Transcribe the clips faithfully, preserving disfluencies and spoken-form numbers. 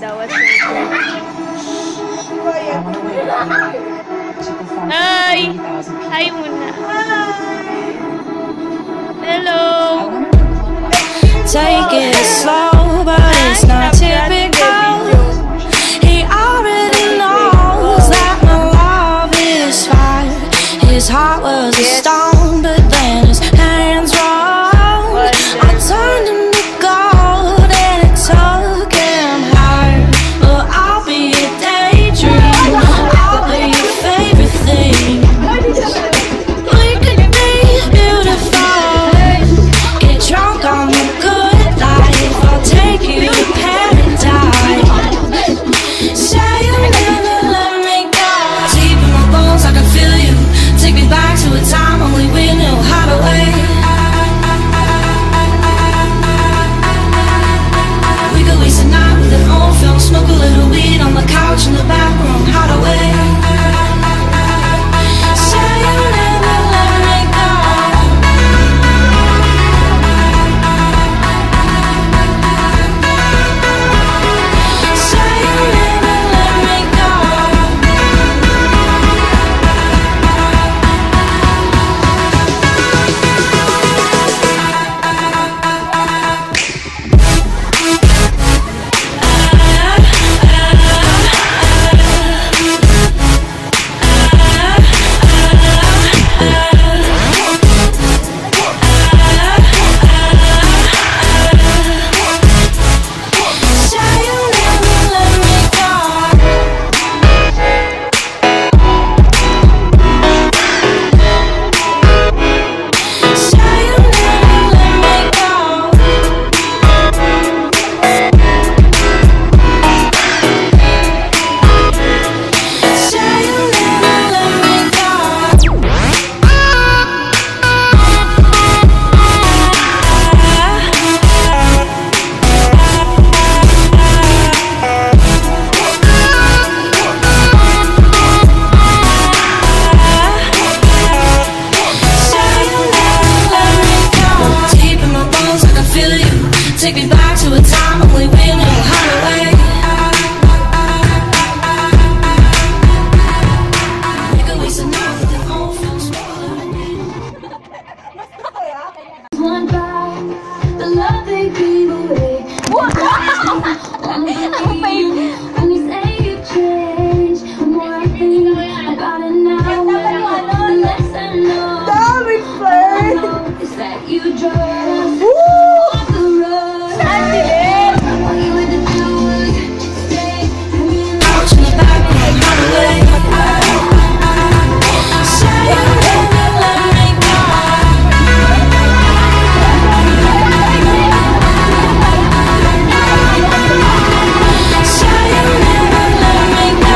daw at Hi! Hi muna. Hello! Take it slow, but it's not typical. He already knows that my love is fire. His heart was a stone, but then his hands rolled. I turned him to gold and it took him higher. Well, I'll be a daydream, I'll be your favorite thing. We could be beautiful, get drunk on the good life. I'll take you to paradise. Say you'll never let me go. Deep in my bones, I can feel you. Take me back to a time only we knew how to wait. We could waste a night with an old film, smoke a little weed on the couch in the back room, how to wait. Say you'll never let me go. Say you'll never let me go. Say you'll never let me go. Say you'll never let me go. Say you'll never let me go. Say you'll never let me go. Deep in my bones, I can feel you. Take me back to a time only we knew how to wait. We could waste a night with an old film, smoke a little weed. One bite, the love they give away. When you say you've changed, the more I think about it now, the less I know. All I know is that you just walk the road. All you had to do was stay. Couch in the back room, how to wait. Say you'll never let me go. Say you'll never let me go.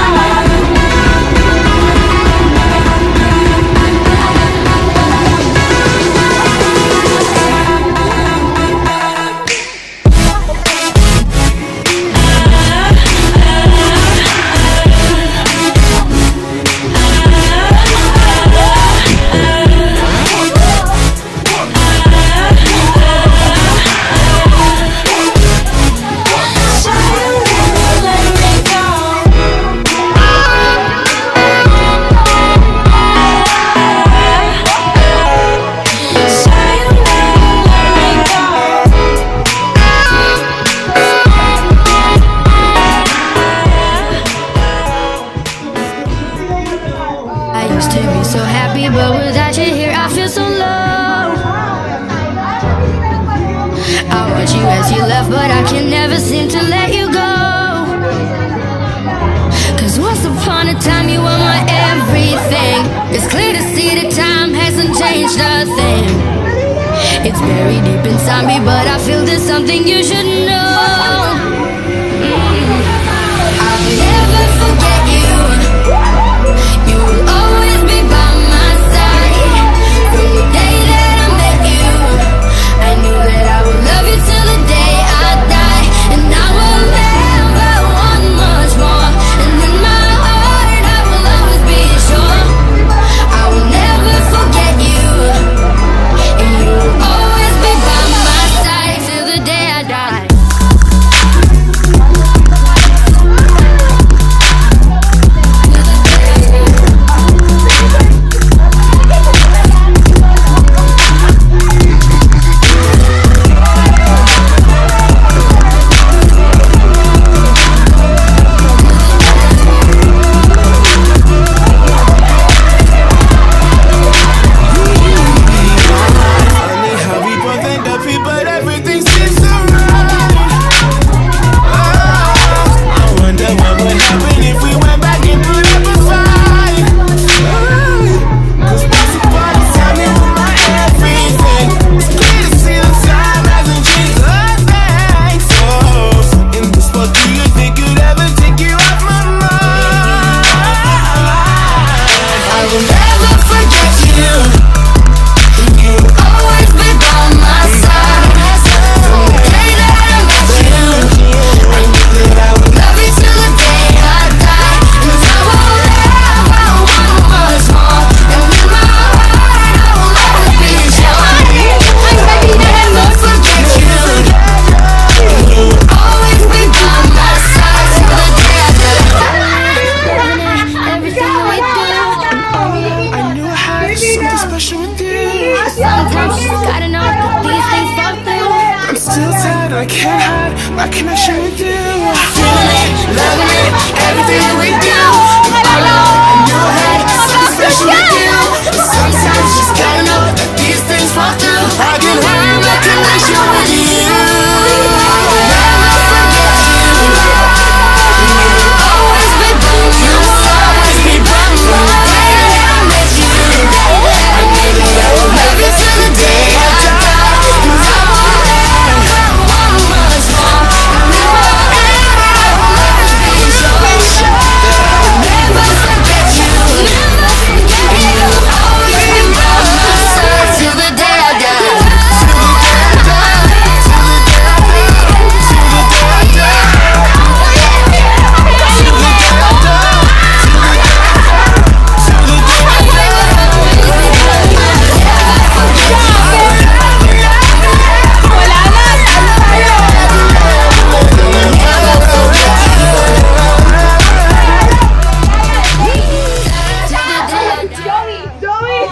Say you'll never let me go. Say you'll never let me go. I used to be so happy, but without you here I feel so low. I watch you as you left, but I can never seem to let you go. Cause once upon a time you were my everything. It's clear to see that time hasn't changed a thing. It's buried deep inside me, but I feel there's something you should know. Mm. I'll never forget you. You will always be by my side. From the day that I met you, I knew that I would love you till the day I die. And I will never want much more. And in my heart I will always be sure I will never forget you. And you will always be by my side till the day I die.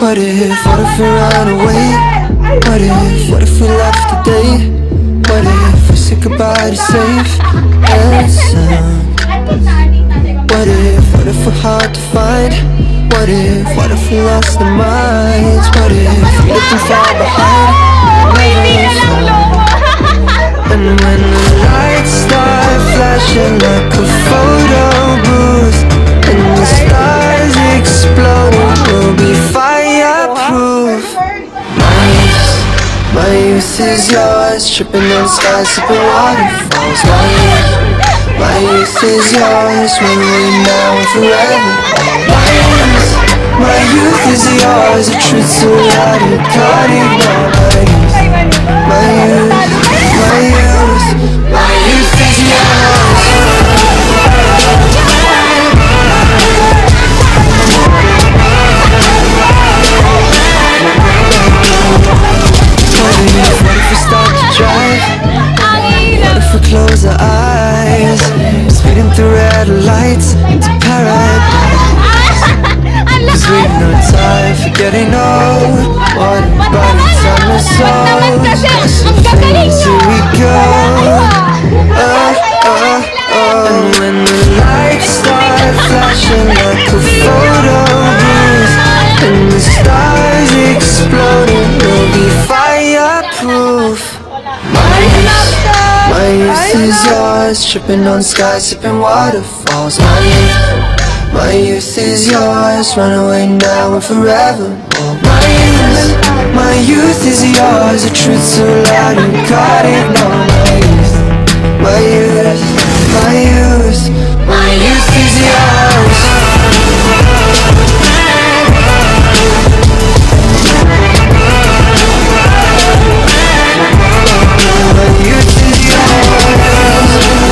What if, what if we run away? What if, what if we left today? What if we said goodbye to safe and sound? What if, what if we're hard to find? What if, what if we lost our minds? What if we left them far behind? Never found. And when the lights start flashing like a photo booth and the stars exploding, we'll be fireproof. My youth, my youth is yours, tripping on skies, sipping waterfalls. My youth, my youth is yours, run away now and forever. My youth, my youth is yours, the truth so loud you can't ignore. My youth, my youth, my youth, my youth is yours. What if, what if we start to drive? What if we close our eyes? Speeding through red lights to paradise. Cause we've no time for getting old. One body's on our souls. Some things, here we go. Oh, oh, oh. And when the lights start flashing like a photo booth and the stars exploding, we'll be fireproof. My youth, my youth is yours, tripping on skies, sipping waterfalls. My youth, my youth is yours, run away now and forever. My youth, my youth is yours, the truth so loud you can't ignore. My youth, my youth, my youth, my youth is yours. My youth is yours.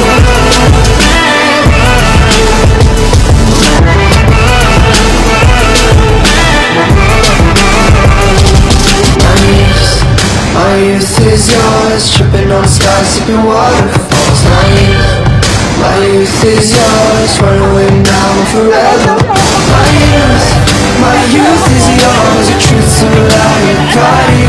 My youth is yours, tripping on skies, sipping waterfalls. My youth, my youth is yours, run away now and forever. My youth, my youth is yours, the truth so loud you can't